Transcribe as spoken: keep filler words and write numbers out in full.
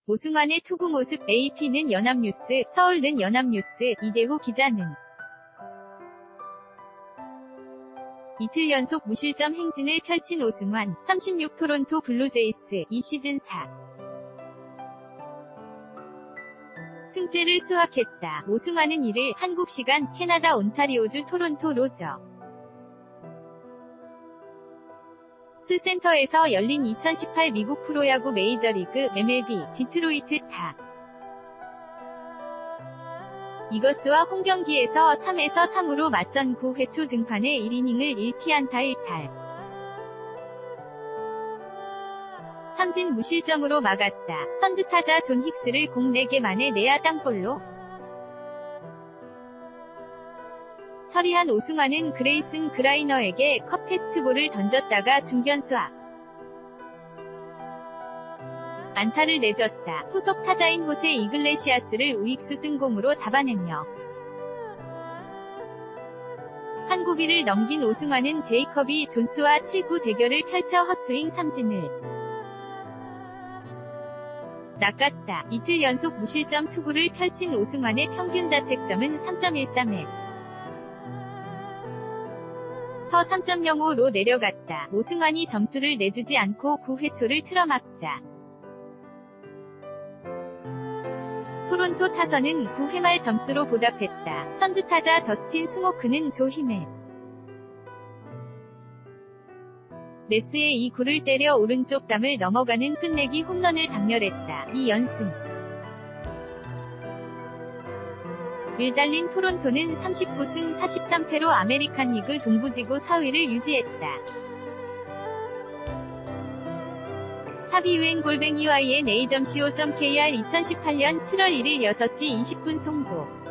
오승환의 투구 모습. 에이피는 연합뉴스, 서울는 연합뉴스. 이대호 기자는 이틀 연속 무실점 행진을 펼친 오승환, 삼십육 토론토 블루제이스, 이 시즌 사 승째를 수확했다. 오승환은 이를 한국 시간 캐나다 온타리오주 토론토 로저 스 센터에서 열린 이천십팔 미국 프로야구 메이저리그 엠엘비 디트로이트 타 이거스와 홈경기에서 삼에서 삼으로 맞선 구 회 초 등판에 일 이닝을 일 피안타 일 탈 삼진 무실점으로 막았다. 선두타자 존 힉스를 공 네 개 만에 내야 땅볼로 처리한 오승환은 그레이슨 그라이너에게 컷 패스트볼을 던졌다가 중견수 앞 안타를 내줬다. 후속 타자인 호세 이글레시아스를 우익수 뜬공으로 잡아내며 한 구비를 넘긴 오승환은 제이커비 존스와 칠 구 대결을 펼쳐 헛스윙 삼진을 낚았다. 이틀 연속 무실점 투구를 펼친 오승환의 평균 자책점은 삼 점 일삼 에 서 삼 점 영오로 내려갔다. 오승환이 점수를 내주지 않고 구 회 초를 틀어막자 토론토 타선은 구 회 말 점수로 보답했다. 선두타자 저스틴 스모크는 조 힘에 네스의 이 구를 때려 오른쪽 담을 넘어가는 끝내기 홈런을 장렬했다. 이 연승 을 달린 토론토는 삼십구 승 사십삼 패로 아메리칸 리그 동부지구 사 위를 유지했다. 사비유엔 골뱅이 와이엔 에이 점 씨오 점 케이알 이천십팔 년 칠월 일일 여섯 시 이십 분 송고